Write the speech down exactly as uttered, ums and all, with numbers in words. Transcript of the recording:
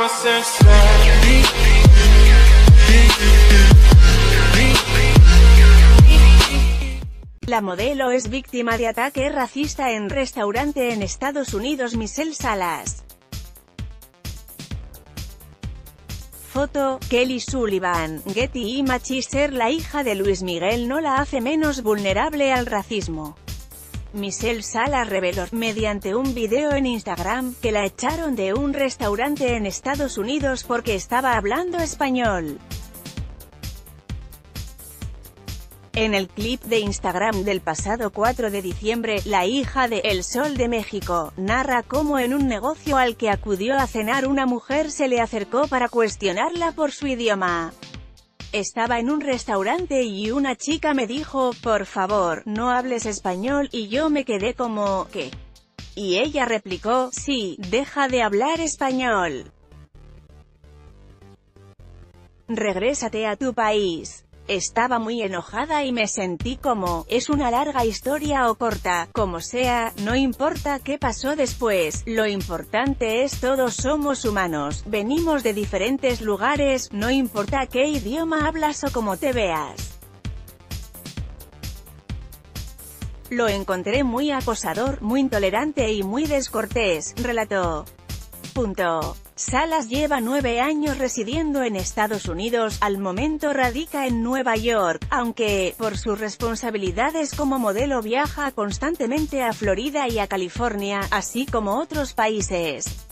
La modelo es víctima de ataque racista en restaurante en Estados Unidos. Michelle Salas. Foto, Kelly Sullivan, Getty Images. Ser la hija de Luis Miguel no la hace menos vulnerable al racismo. Michelle Salas reveló, mediante un video en Instagram, que la echaron de un restaurante en Estados Unidos porque estaba hablando español. En el clip de Instagram del pasado cuatro de diciembre, la hija de El Sol de México narra cómo en un negocio al que acudió a cenar una mujer se le acercó para cuestionarla por su idioma. Estaba en un restaurante y una chica me dijo, por favor, no hables español, y yo me quedé como, ¿qué? Y ella replicó, sí, deja de hablar español. Regrésate a tu país. Estaba muy enojada y me sentí como, es una larga historia o corta, como sea, no importa qué pasó después, lo importante es todos somos humanos, venimos de diferentes lugares, no importa qué idioma hablas o cómo te veas. Lo encontré muy acosador, muy intolerante y muy descortés, relató. Punto. Salas lleva nueve años residiendo en Estados Unidos, al momento radica en Nueva York, aunque, por sus responsabilidades como modelo viaja constantemente a Florida y a California, así como otros países.